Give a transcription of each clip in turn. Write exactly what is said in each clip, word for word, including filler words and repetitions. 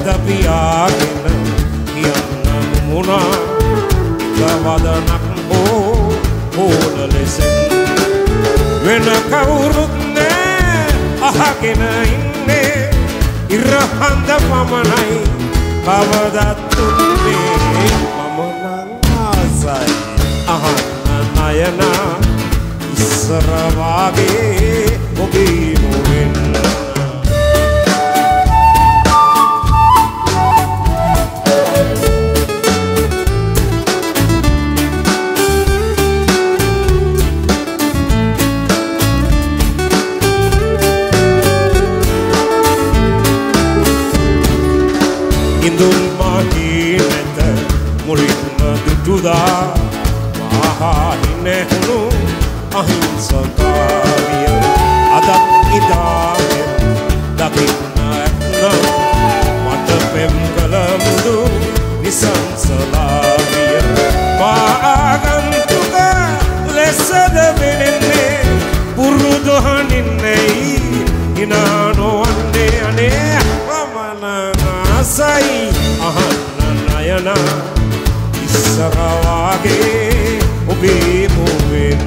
පියාගෙන කියන්න මුණා ගවදනක් හෝ හෝල ලෙසෙන් වෙන කවුරුත් නෑ අහගෙන ඉන්නේ ඉරහඳ පමණයි කවදත් තුන්නේ මම නම් ආසයි අහන්න නයනා ඉස්සර වාගේ ඔබේ මුවෙන් ඉඳුන් මාගේ නැත මුලින්ම දුටුදා මහා හිනැහුණු අහිංසකාරිය අදත් ඉදාගෙන දකින්න ඇත්නම් මට පෙම් කළ මුදු නිසංසලාවිය මා ආගන්තුක ලෙසද වෙනෙන්නේ පුරුදු හනින්නේයි හිනා නොවන්නේ අනේ මමන ආසයි අහන්න නයනා ඉස්සර වාගේ ඔබේ මුවෙන්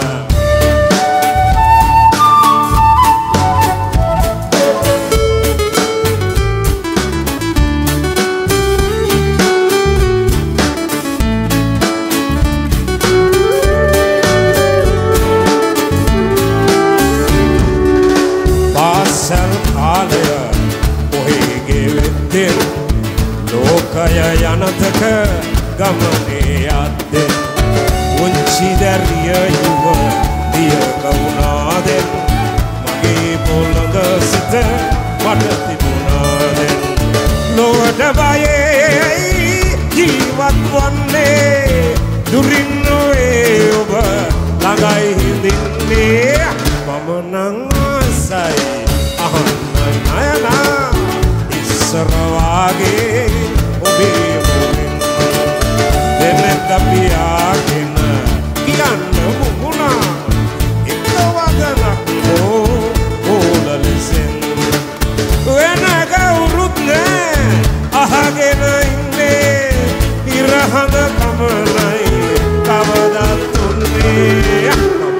පාසල් කාලය ඔහේ ගෙවෙද්දෙන් ලෝකය යනතක ගමනේ යද්දෙන් උංචි දැරිය යුව දියක වුණාදෙන් මගේ පොළඟ සිත මට තිබුණාදෙන් ලොවට බයේ ජීවත් වන්නේ දුරින් නොවේ ඔබ ළඟයි හිඳින්නේ මම නම් ආසයි අහන්න නයනා ඉස්සර වාගේ ඔබේ මුවෙන් දෙනෙත් පියාගෙන කියන්න මුණා එක වදනක් හෝ හෝල ලෙසෙන් වෙන කවුරුත් නෑ අහගෙන ඉන්නේ ඉරහඳ පමණයි කවදත් තුන්නේ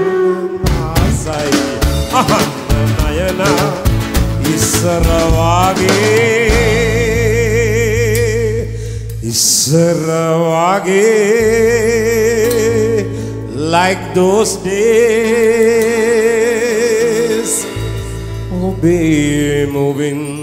ආසයි අහන්න නයනා ඉස්සර වාගේ ඉස්සර වාගේ like those days ඔබේ මුවෙන්